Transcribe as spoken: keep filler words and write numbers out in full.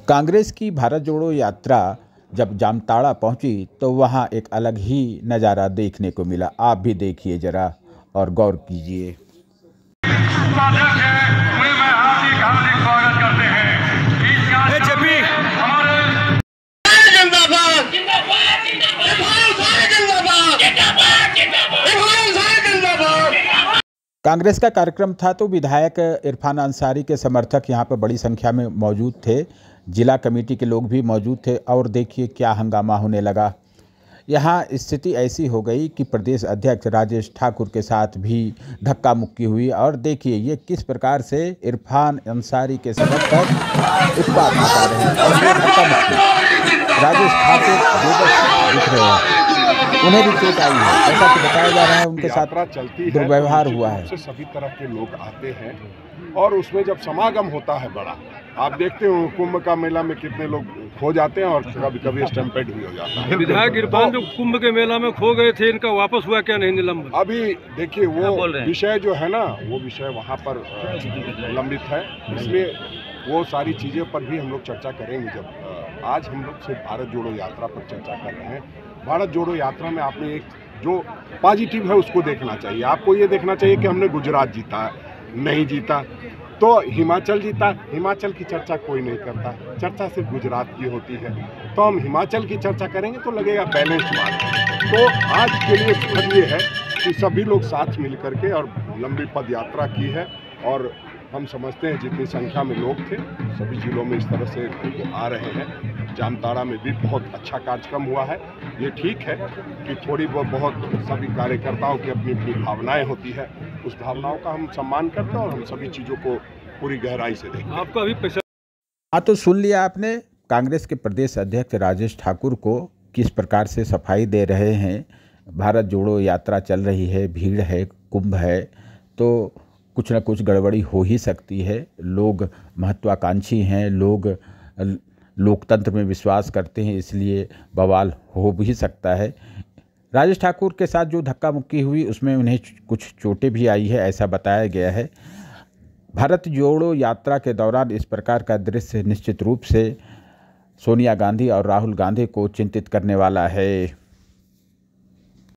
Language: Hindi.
कांग्रेस की भारत जोड़ो यात्रा जब जामताड़ा पहुंची तो वहां एक अलग ही नज़ारा देखने को मिला। आप भी देखिए जरा और गौर कीजिए। कांग्रेस का कार्यक्रम था तो विधायक इरफान अंसारी के समर्थक यहां पर बड़ी संख्या में मौजूद थे। जिला कमेटी के लोग भी मौजूद थे और देखिए क्या हंगामा होने लगा। यहां स्थिति ऐसी हो गई कि प्रदेश अध्यक्ष राजेश ठाकुर के साथ भी धक्का मुक्की हुई और देखिए ये किस प्रकार से इरफान अंसारी के समर्थक उत्पात मचा रहे हैं और ये धक्का मुक्की राजेश ठाकुर दिख रहे हैं, उन्हें भी चोट आई है। ऐसा कि बताया जा रहा है उनके साथ चलती दुर्व्यवहार हुआ है। से सभी तरह के लोग आते हैं और उसमें जब समागम होता है बड़ा, आप देखते हो कुंभ का मेला में कितने लोग खो जाते हैं और कभी कभी स्टैम्पेड भी हो जाता है। विधायक इरफान जो कुंभ के मेला में खो गए थे, इनका वापस हुआ क्या नहीं निलंबन? अभी देखिए वो विषय जो है ना, वो विषय वहाँ पर लंबित है, इसलिए वो सारी चीज़ों पर भी हम लोग चर्चा करेंगे। जब आज हम लोग सिर्फ भारत जोड़ो यात्रा पर चर्चा कर रहे हैं। भारत जोड़ो यात्रा में आपने एक जो पॉजिटिव है उसको देखना चाहिए। आपको ये देखना चाहिए कि हमने गुजरात जीता, नहीं जीता तो हिमाचल जीता। हिमाचल की चर्चा कोई नहीं करता, चर्चा सिर्फ गुजरात की होती है। तो हम हिमाचल की चर्चा करेंगे तो लगेगा बैलेंस बात। तो आज के लिए सुखद ये है कि सभी लोग साथ मिल करके और लंबी पद यात्रा की है और हम समझते हैं जितनी संख्या में लोग थे सभी जिलों में इस तरह से आ रहे हैं। जामताड़ा में भी बहुत अच्छा कार्यक्रम हुआ है। ये ठीक है कि थोड़ी बहुत सभी कार्यकर्ताओं की अपनी अपनी भावनाएं होती है, उस भावनाओं का हम सम्मान करते हैं और हम सभी चीज़ों को पूरी गहराई से देखते हैं। आपका अभी पैसा हाँ तो सुन लिया आपने कांग्रेस के प्रदेश अध्यक्ष राजेश ठाकुर को किस प्रकार से सफाई दे रहे हैं। भारत जोड़ो यात्रा चल रही है, भीड़ है, कुंभ है, तो कुछ ना कुछ गड़बड़ी हो ही सकती है। लोग महत्वाकांक्षी हैं, लोग लोकतंत्र में विश्वास करते हैं, इसलिए बवाल हो भी सकता है। राजेश ठाकुर के साथ जो धक्का मुक्की हुई उसमें उन्हें कुछ चोटें भी आई है, ऐसा बताया गया है। भारत जोड़ो यात्रा के दौरान इस प्रकार का दृश्य निश्चित रूप से सोनिया गांधी और राहुल गांधी को चिंतित करने वाला है।